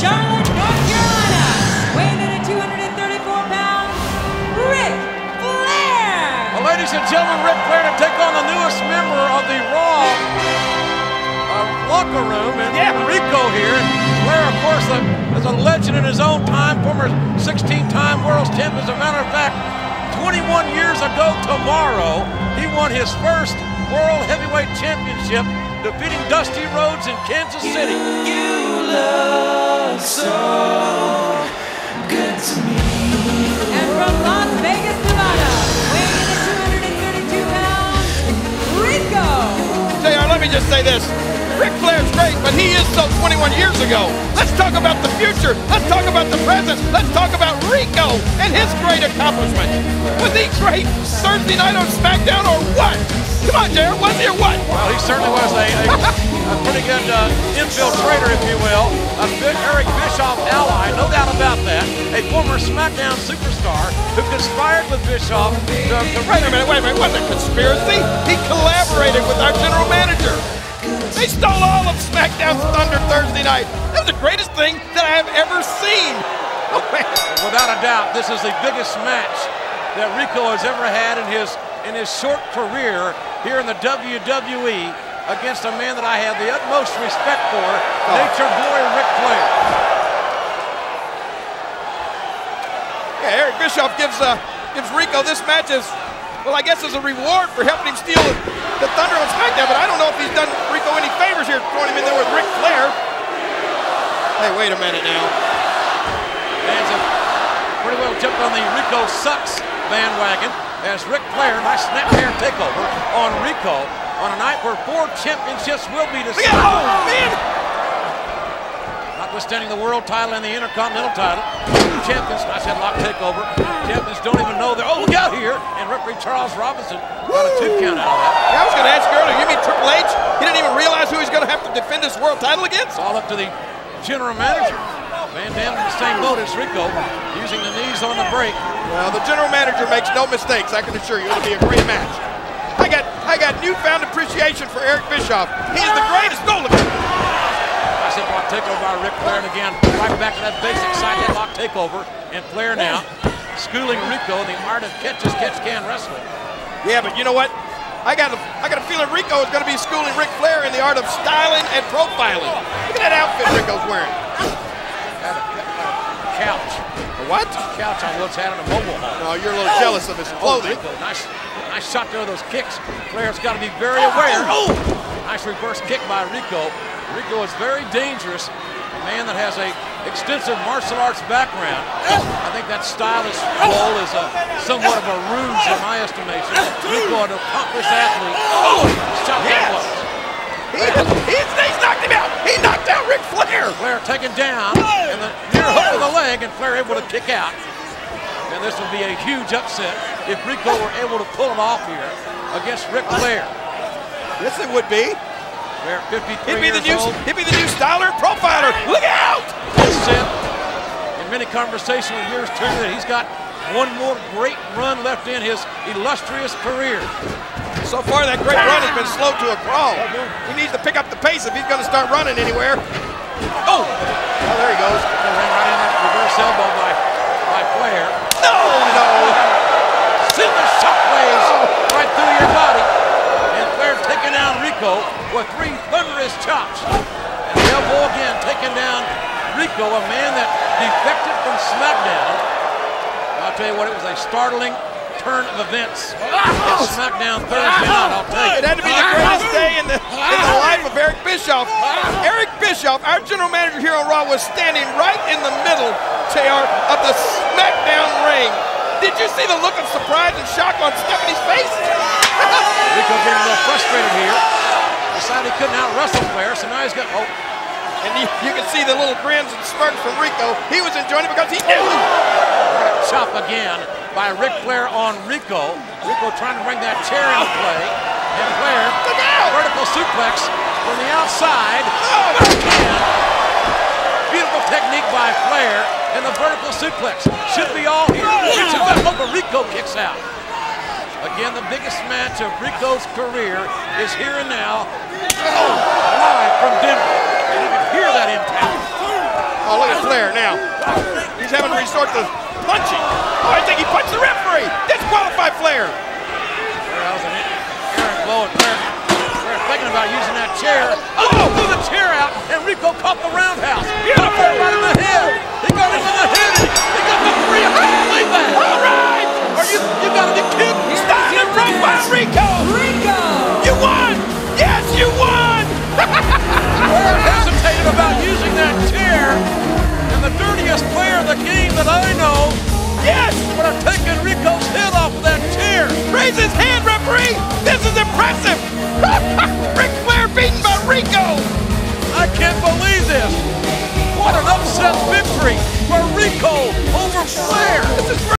Charlotte, North Carolina, weighing in at 234 pounds, Ric Flair. Well, ladies and gentlemen, Ric Flair to take on the newest member of the RAW locker room, and Rico here. And Flair, of course, is a legend in his own time, former 16-time world champ. As a matter of fact, 21 years ago tomorrow, he won his first World Heavyweight Championship, defeating Dusty Rhodes in Kansas City. You look so good to me. And from Las Vegas, Nevada, weighing in at 232 pounds, Rico. JR, let me just say this. Ric Flair's great, but he is so 21 years ago. Let's talk about the future. Let's talk about the present. Let's talk about Rico and his great accomplishment. Was he great Thursday night on SmackDown or what? Come on, JR, was he or what? Well, he certainly was a pretty good infiltrator, if you will. A good Eric Bischoff ally, no doubt about that. A former SmackDown superstar who conspired with Bischoff to Wait a minute. Wasn't it conspiracy? He collaborated with our general manager. They stole all of SmackDown's thunder Thursday night. That was the greatest thing that I have ever seen. Without a doubt, this is the biggest match that Rico has ever had in his short career here in the WWE against a man that I have the utmost respect for, Nature Boy Ric Flair. Yeah, Eric Bischoff gives Rico this match as, well, I guess as a reward for helping him steal the thunder on SmackDown, but I don't know if he's done Rico any favors here, throwing him in there with Ric Flair. Hey, wait a minute now. Fans have pretty well jumped on the Rico sucks bandwagon as Ric Flair, nice snap hair takeover on Rico on a night where 4 championships will be decided. Oh, man! Notwithstanding the world title and the Intercontinental title, champions, nice headlock takeover. Champions don't even know they're, oh, look out here. And referee Charles Robinson got a 2 count out of that. Yeah, I was going to ask you earlier, you mean Triple H? He didn't even realize who he's going to have to defend his world title against? It's all up to the general manager. Van Dam in the same boat as Rico, using the knees on the break. Well, the general manager makes no mistakes, I can assure you. It'll be a great match. I got newfound appreciation for Eric Bischoff. He's the greatest. Go look. Nice headlock takeover by Ric Flair, and again, right back to that basic side headlock takeover. And Flair now schooling Rico in the art of catch-can wrestling. Yeah, but you know what? I got a feeling Rico is going to be schooling Ric Flair in the art of styling and profiling. Look at that outfit Rico's wearing. Couch. A what? Couch on what's had in a mobile home. No, you're a little jealous of his clothing. Rico, nice shot there with those kicks. Flair's got to be very aware. Oh! Nice reverse kick by Rico. Rico is very dangerous. A man that has a extensive martial arts background. I think that stylish role is somewhat of a ruse in my estimation. Rico, an accomplished athlete. Oh! Shot that was. He's knocked him out. He knocked out Ric Flair. Flair taken down, and the near hook of the leg, and Flair able to kick out. And this would be a huge upset if Rico were able to pull it off here against Ric Flair. Yes, it would be. Flair, 53 He'd be years old. He'd be the new styler and profiler. Look out! He said in many conversations with yours truly that he's got one more great run left in his illustrious career. So far, that great run has been slow to a crawl. He needs to pick up the pace if he's going to start running anywhere. Oh! Oh, there he goes. Ran right in that reverse elbow by Flair. No! Send the shockwaves right through your body. And Flair taking down Rico with 3 thunderous chops. And the elbow again taking down Rico, a man that defected from SmackDown. I'll tell you what, it was a startling turn of events in SmackDown Thursday night, I'll tell you. It had to be the greatest day in the life of Eric Bischoff. Eric Bischoff, our general manager here on RAW, was standing right in the middle, JR, of the SmackDown ring. Did you see the look of surprise and shock on Stephanie's face? Rico getting a little frustrated here. Decided he couldn't out-wrestle Flair, so now he's got, And you can see the little grins and smirks from Rico. He was enjoying it because he knew. Chop again by Ric Flair on Rico. Rico trying to bring that chair into play. And Flair, vertical suplex from the outside. Again, beautiful technique by Flair. And the vertical suplex should be all here. Reaches back over, Rico kicks out. Again, the biggest match of Rico's career is here and now. Live from Denver. And you can hear that impact. Oh, look at Flair now. He's having to resort to punching. Oh, I think he punched the referee. Disqualified Flair. That was an errant blow at Flair. Flair thinking about using that chair. Oh, blew the chair out, and Rico caught the roundhouse. Beautiful. Right in the head. He got him in the head. He got the three. I can't believe that. All right. You gotta be kidding. Standing profile, Rico. Rico! You won. Yes, you won. Flair hesitated about using that chair, and the dirtiest player in the game that I know Yes. would have taken Rico's head off of that chair. Raise his hand, referee. This is impressive. Ric Flair beaten by Rico. I can't believe this. What an upset victory for Rico over Flair. This is